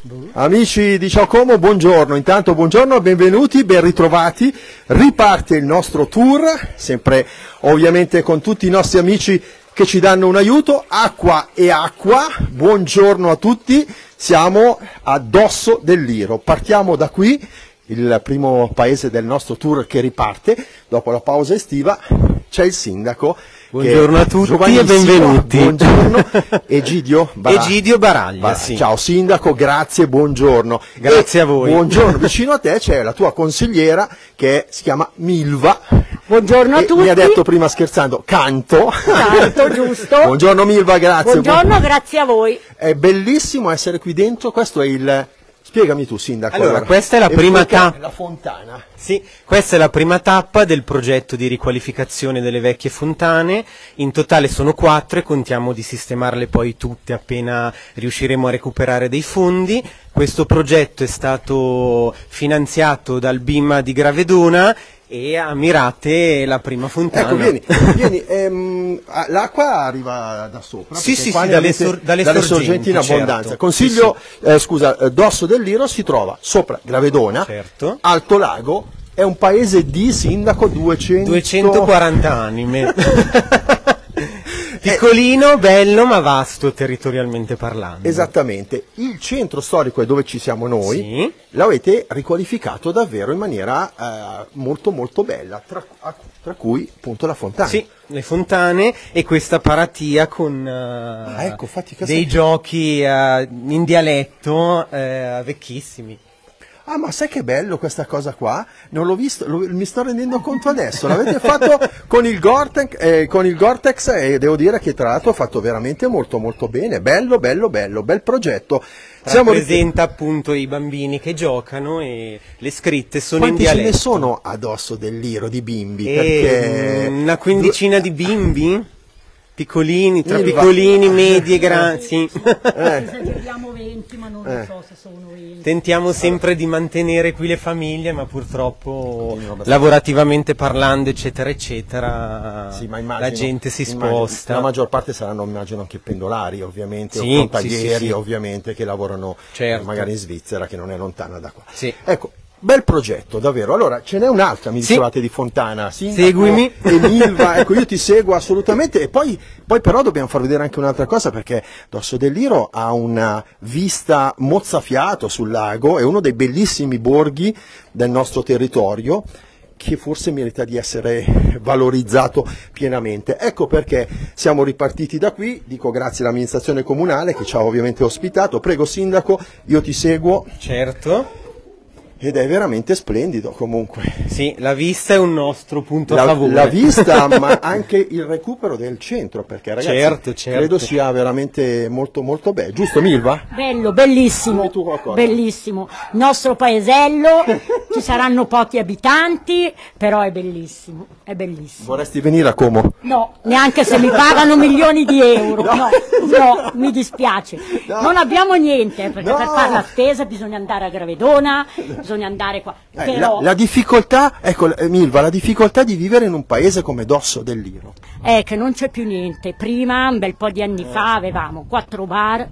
Amici di Ciao Como, buongiorno, intanto buongiorno, benvenuti, ben ritrovati, riparte il nostro tour, sempre ovviamente con tutti i nostri amici che ci danno un aiuto, acqua e acqua, buongiorno a tutti, siamo a Dosso del Liro, partiamo da qui, il primo paese del nostro tour che riparte, dopo la pausa estiva c'è il sindaco. Buongiorno a tutti e benvenuti. Buongiorno, Egidio Baraglia. Egidio Baraglia, sì. Ciao sindaco, grazie, buongiorno. Grazie a voi. Buongiorno, vicino a te c'è la tua consigliera che si chiama Milva. Buongiorno a tutti. Mi ha detto prima scherzando, canto. Canto, giusto. Buongiorno Milva, grazie. Buongiorno, grazie a voi. È bellissimo essere qui dentro, questo è il... Spiegami tu, sindaco. Allora, questa è la prima tappa. La fontana. Sì, questa è la prima tappa del progetto di riqualificazione delle vecchie fontane. In totale sono 4 e contiamo di sistemarle poi tutte appena riusciremo a recuperare dei fondi. Questo progetto è stato finanziato dal BIM di Gravedona e a Mirate la prima fontana. Ecco, vieni, l'acqua arriva da sopra? Sì, dalle sorgenti in abbondanza. Certo. Consiglio, scusa, Dosso del Liro si trova sopra Gravedona, certo. Alto Lago, è un paese di sindaco 240 anime. Piccolino, bello, ma vasto territorialmente parlando. Esattamente. Il centro storico è dove ci siamo noi, sì. L'avete riqualificato davvero in maniera molto molto bella, tra cui appunto la fontana. Sì, le fontane e questa paratia con ecco, dei giochi in dialetto vecchissimi. Ah, ma sai che bello questa cosa qua? Non l'ho visto, mi sto rendendo conto adesso. L'avete fatto con il Gore-Tex e devo dire che tra l'altro ha fatto veramente molto molto bene. Bello, bello, bello, bel progetto. Rappresenta appunto i bambini che giocano e le scritte sono in dialetto. Quanti ce ne sono a Dosso del Liro di bimbi? Perché... Una quindicina di bimbi? Piccolini, tra piccolini, medi e grandi. Esageriamo 20, ma non lo so se sono 20. Tentiamo sempre di mantenere qui le famiglie, ma purtroppo lavorativamente parlando, eccetera, eccetera, sì, ma immagino, la gente si sposta. La maggior parte saranno, immagino, anche pendolari, ovviamente, sì, o frontalieri, sì. ovviamente, che lavorano certo. magari in Svizzera, che non è lontana da qua. Sì. Ecco. Bel progetto, davvero. Allora, ce n'è un'altra, mi dicevate, di Fontana. Sindaco, seguimi. E Milva, ecco, io ti seguo assolutamente. E poi però dobbiamo far vedere anche un'altra cosa, perché Dosso del Liro ha una vista mozzafiato sul lago, è uno dei bellissimi borghi del nostro territorio, che forse merita di essere valorizzato pienamente. Ecco perché siamo ripartiti da qui, dico grazie all'amministrazione comunale che ci ha ovviamente ospitato. Prego sindaco, io ti seguo. Certo. Ed è veramente splendido comunque. Sì, la vista è un nostro punto a favore. La vista, ma anche il recupero del centro, perché ragazzi, certo. credo sia veramente molto molto bello. Giusto Milva? Bello, bellissimo, bellissimo. Il nostro paesello, ci saranno pochi abitanti, però è bellissimo, è bellissimo. Vorresti venire a Como? No, neanche se mi pagano milioni di euro, no, mi dispiace. No. Non abbiamo niente, perché No. per fare la spesa bisogna andare a Gravedona, bisogna andare qua. Però... la difficoltà, ecco Milva, la difficoltà di vivere in un paese come Dosso del Liro. È che non c'è più niente. Prima, un bel po' di anni fa, avevamo 4 bar.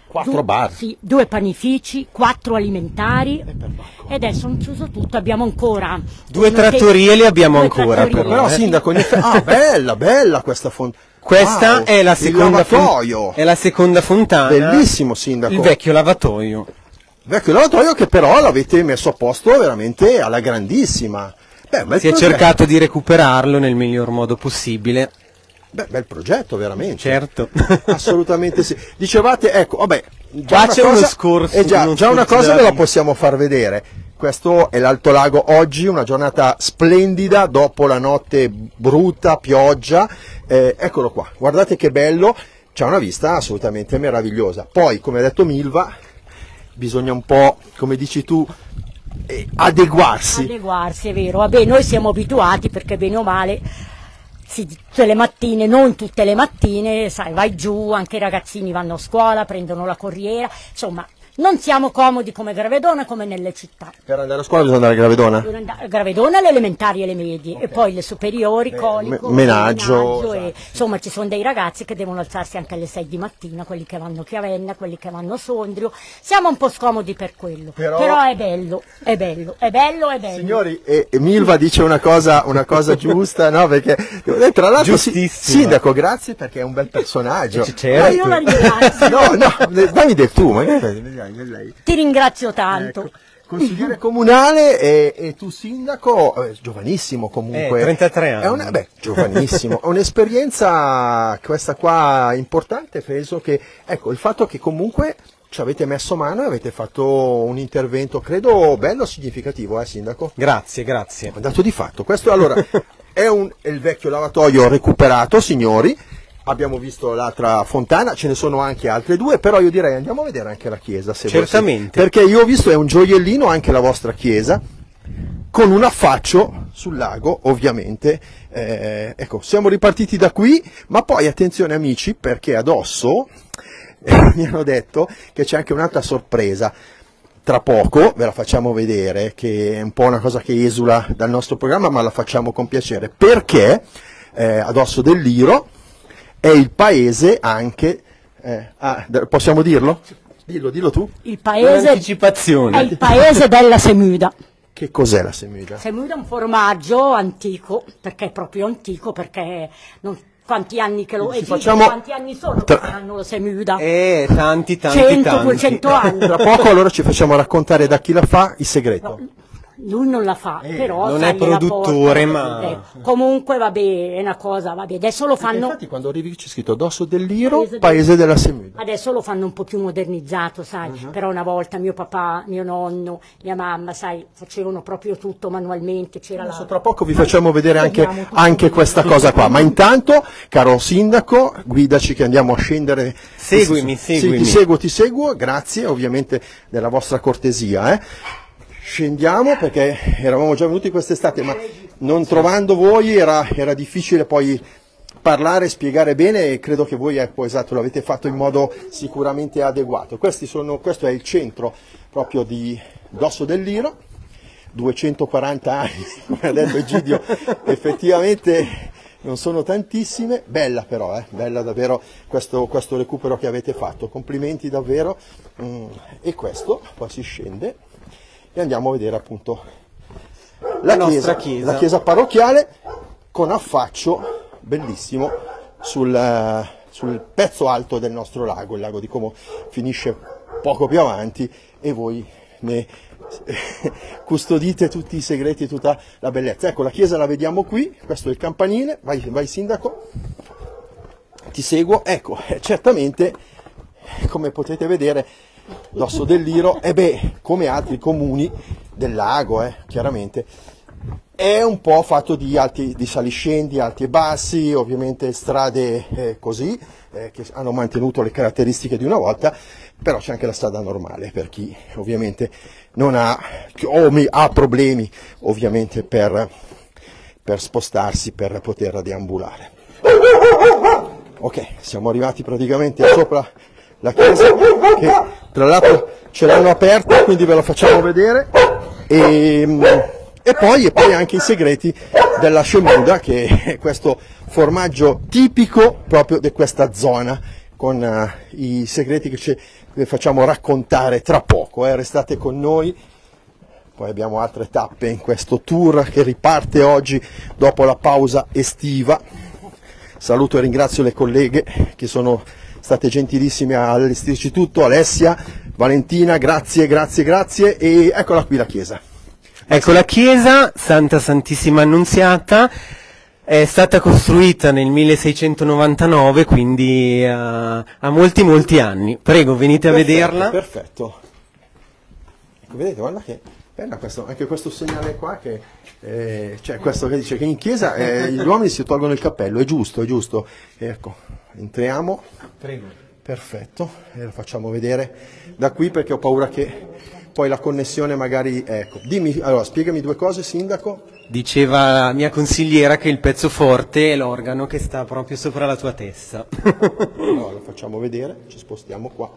4 bar? Sì, 2 panifici, 4 alimentari e adesso hanno chiuso tutto, abbiamo ancora 2 trattorie li abbiamo 2 ancora trattorie. Però sindaco, bella questa fontana. Questa wow, è la seconda lavatoio. È la seconda fontana. Bellissimo sindaco. Il vecchio lavatoio. Vecchio lavatoio che però l'avete messo a posto veramente alla grandissima. Si è cercato di recuperarlo nel miglior modo possibile. Beh, bel progetto veramente. Certo. Assolutamente sì. Dicevate, ecco, vabbè, già c'è uno scorso. Già una cosa ve la possiamo far vedere. Questo è l'Alto Lago oggi, una giornata splendida dopo la notte brutta, pioggia. Eccolo qua, guardate che bello, c'è una vista assolutamente meravigliosa. Poi, come ha detto Milva, bisogna un po', come dici tu, adeguarsi. Adeguarsi, è vero. Vabbè, noi siamo abituati perché bene o male, sì, tutte le mattine, non tutte le mattine, sai, vai giù, anche i ragazzini vanno a scuola, prendono la corriera, insomma, Non siamo comodi come Gravedona, come nelle città. Per andare a scuola bisogna andare a Gravedona? Gravedona, le elementari e le medie, okay. E poi le superiori, Colico, Menaggio, e, insomma ci sono dei ragazzi che devono alzarsi anche alle 6 di mattina, quelli che vanno a Chiavenna, quelli che vanno a Sondrio. Siamo un po' scomodi per quello, però è bello, è bello, è bello, è bello. Signori, Milva dice una cosa giusta, no? Perché tra l'altro sindaco, grazie perché è un bel personaggio. Certo. Io la ringrazio. No, dammi del tu, lei. Ti ringrazio tanto. Ecco. Consigliere comunale e tu sindaco, giovanissimo comunque. 33 anni. Giovanissimo. È un'esperienza questa qua importante, penso che, ecco, il fatto che comunque ci avete messo mano e avete fatto un credo bello, significativo, sindaco? Grazie, grazie. È dato di fatto. Questo allora è il vecchio lavatoio recuperato, signori. Abbiamo visto l'altra fontana, ce ne sono anche altre due, però io direi andiamo a vedere anche la chiesa. Se certamente. Perché io ho visto è un gioiellino anche la vostra chiesa, con un affaccio sul lago, ovviamente. Ecco, siamo ripartiti da qui, ma poi attenzione amici, perché adesso mi hanno detto che c'è anche un'altra sorpresa. Tra poco ve la facciamo vedere, che è un po' una cosa che esula dal nostro programma, ma la facciamo con piacere, perché ad Osso del Liro è il paese anche, possiamo dirlo? Dillo tu. Il paese Anticipazione. è il paese della Semuda. Che cos'è la Semuda? Semuda è un formaggio antico, perché è proprio antico, perché quanti anni che lo esiste, quanti anni sono che fanno la Semuda? Tanti. 100-200 anni. Tra poco allora ci facciamo raccontare da chi la fa il segreto. No. Lui non la fa, però non è produttore, ma comunque va bene, è una cosa, va bene. Adesso lo fanno. Infatti quando arrivi c'è scritto Dosso del Liro, paese della Semuda. Adesso lo fanno un po' più modernizzato, sai, però una volta mio papà, mio nonno, mia mamma, sai, facevano proprio tutto manualmente, c'era tra poco vi facciamo vedere anche questa cosa qua, ma intanto, caro sindaco, guidaci che andiamo a scendere. Seguimi. Sì, ti seguo, grazie ovviamente della vostra cortesia, Scendiamo perché eravamo già venuti quest'estate, ma non trovando voi era difficile poi parlare, spiegare bene, e credo che voi esatto, l'avete fatto in modo sicuramente adeguato. Questo è il centro proprio di Dosso del Liro, 240 anni, come ha detto Egidio, effettivamente non sono tantissime, bella però, bella davvero questo recupero che avete fatto, complimenti davvero, e questo poi si scende. E andiamo a vedere appunto la chiesa parrocchiale con affaccio bellissimo sul pezzo alto del nostro lago, il lago di Como finisce poco più avanti e voi ne custodite tutti i segreti, tutta la bellezza. Ecco, la chiesa la vediamo qui, questo è il campanile, vai sindaco, ti seguo, ecco, certamente come potete vedere Dosso del Liro, come altri comuni del lago, chiaramente, è un po' fatto di saliscendi, alti e bassi, ovviamente strade così, che hanno mantenuto le caratteristiche di una volta, però c'è anche la strada normale per chi ovviamente non ha problemi ovviamente per spostarsi, per poter deambulare. Ok, siamo arrivati praticamente sopra la chiesa, che tra l'altro ce l'hanno aperta, quindi ve la facciamo vedere, e poi anche i segreti della Semuda, che è questo formaggio tipico proprio di questa zona, con i segreti che vi facciamo raccontare tra poco, restate con noi. Poi abbiamo altre tappe in questo tour che riparte oggi dopo la pausa estiva. Saluto e ringrazio le colleghe che sono state gentilissime a allestirci tutto, Alessia, Valentina, grazie, e eccola qui la chiesa. Ecco la chiesa, Santa Santissima Annunziata, è stata costruita nel 1699, quindi ha molti anni. Prego, venite a vederla. Perfetto. Ecco, vedete, guarda che bella anche questo segnale qua, che cioè questo che dice che in chiesa gli uomini si tolgono il cappello, è giusto. Ecco, entriamo. Prego. Perfetto, e lo facciamo vedere da qui perché ho paura che poi la connessione magari, ecco. Allora, spiegami due cose, sindaco. Diceva la mia consigliera che il pezzo forte è l'organo che sta proprio sopra la tua testa. Allora, lo facciamo vedere, ci spostiamo qua.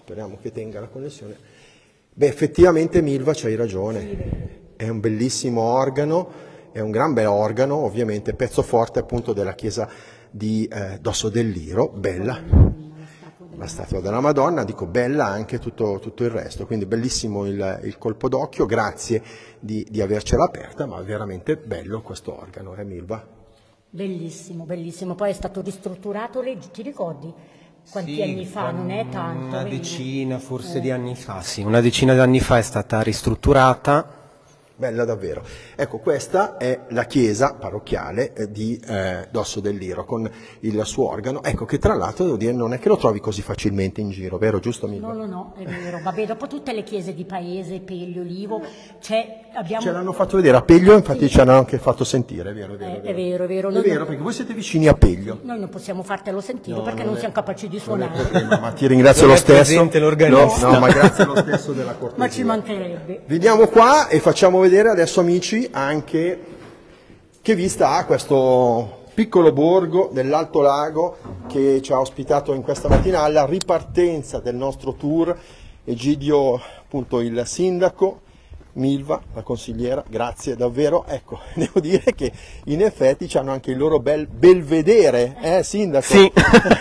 speriamo che tenga la connessione. Beh, effettivamente Milva c'hai ragione, è un bellissimo organo, è un gran bel organo, ovviamente pezzo forte appunto della chiesa di Dosso del Liro, bella. La statua della Madonna, dico bella anche tutto il resto, quindi bellissimo il colpo d'occhio, grazie di avercela aperta, ma veramente bello questo organo, Milva? Bellissimo, bellissimo, poi è stato ristrutturato, ti ricordi quanti sì, anni fa? Non è tanto. Una decina forse di anni fa, sì, una decina di anni fa è stata ristrutturata. Bella davvero. Ecco, questa è la chiesa parrocchiale di Dosso del Liro con il suo organo, ecco che tra l'altro devo dire non è che lo trovi così facilmente in giro, vero? Giusto Milva? No, è vero. Vabbè, dopo tutte le chiese di paese, Peglio, Olivo, abbiamo... Ce l'hanno fatto vedere a Peglio, infatti ci hanno anche fatto sentire, è vero? È vero. È vero, perché voi siete vicini a Peglio. Noi non possiamo fartelo sentire perché non siamo capaci di suonare. Ma ti ringrazio lo stesso. L'organista. No, ma grazie lo stesso della cortesia. Ma ci mancherebbe. Veniamo qua e facciamo vedere adesso, amici, anche che vista ha questo piccolo borgo dell'Alto Lago che ci ha ospitato in questa mattina alla ripartenza del nostro tour. Egidio, appunto il sindaco, Milva, la consigliera, grazie davvero. Ecco, devo dire che in effetti hanno anche il loro bel belvedere, sindaco? Sì,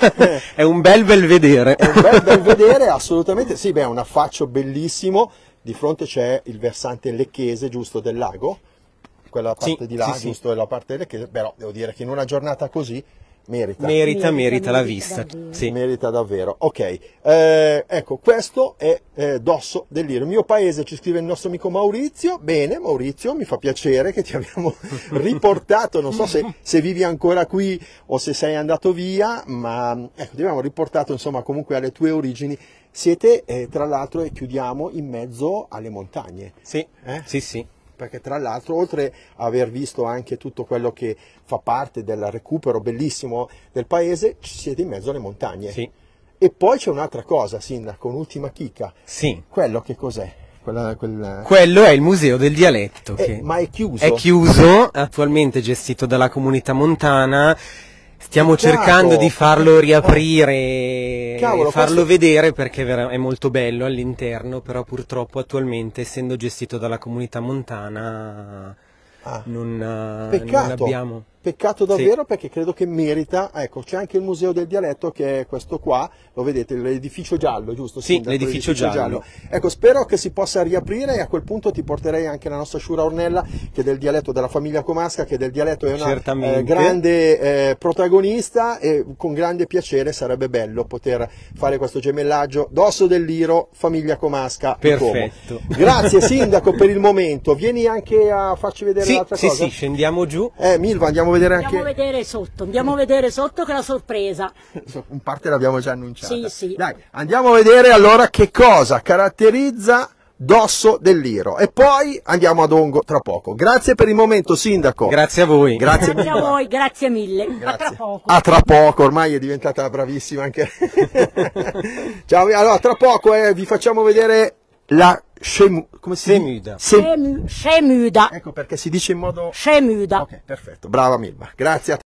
è un bel belvedere. È un bel belvedere, assolutamente, sì, beh, è un affaccio bellissimo. Di fronte c'è il versante lecchese, giusto, del lago, quella parte di là, giusto, la parte lecchese, però devo dire che in una giornata così merita la vista, sì. Merita davvero. Ok, ecco, questo è Dosso del Liro, il mio paese, ci scrive il nostro amico Maurizio. Bene Maurizio, mi fa piacere che ti abbiamo riportato, non so se vivi ancora qui o se sei andato via, ma ecco, ti abbiamo riportato insomma comunque alle tue origini. Siete tra l'altro, e chiudiamo, in mezzo alle montagne. Sì, sì. Perché tra l'altro, oltre a aver visto anche tutto quello che fa parte del recupero bellissimo del paese, siete in mezzo alle montagne. Sì. E poi c'è un'altra cosa, sindaco, un'ultima chicca. Sì. Quello che cos'è? Quello è il Museo del Dialetto. Ma è chiuso? È chiuso, attualmente gestito dalla comunità montana. Stiamo cercando di farlo riaprire e farlo vedere perché è molto bello all'interno, però purtroppo attualmente, essendo gestito dalla comunità montana, non abbiamo... Peccato davvero, perché credo che merita. Ecco, c'è anche il Museo del Dialetto, che è questo qua, lo vedete, l'edificio giallo, giusto? Sì, l'edificio giallo. Ecco, spero che si possa riaprire, e a quel punto ti porterei anche la nostra Sciura Ornella, che è del dialetto della famiglia Comasca, che del dialetto è una grande protagonista, e con grande piacere sarebbe bello poter fare questo gemellaggio Dosso del Liro, famiglia Comasca. Perfetto. Grazie sindaco per il momento, vieni anche a farci vedere l'altra cosa? Sì, scendiamo giù. Milva, andiamo Andiamo a vedere sotto che è la sorpresa. In parte l'abbiamo già annunciata. Sì. Dai, andiamo a vedere allora che cosa caratterizza Dosso del Liro e poi andiamo ad Ongo tra poco. Grazie per il momento, sindaco. Grazie a voi. Grazie a voi, grazie mille. Grazie. A tra poco. A tra poco, ormai è diventata bravissima anche. Ciao, allora tra poco vi facciamo vedere la Scemuda. Scemuda. Ecco perché si dice in modo... Scemuda. Ok, perfetto, brava Milva, grazie a te.